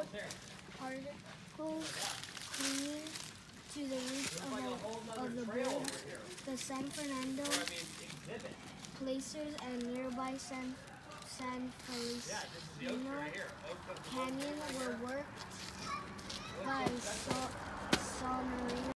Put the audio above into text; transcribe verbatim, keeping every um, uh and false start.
particles clinging to the roots of, a, of the birds, the San Fernando Placers and nearby San, San Feliciano Canyon were worked by Sol, Sol Marino.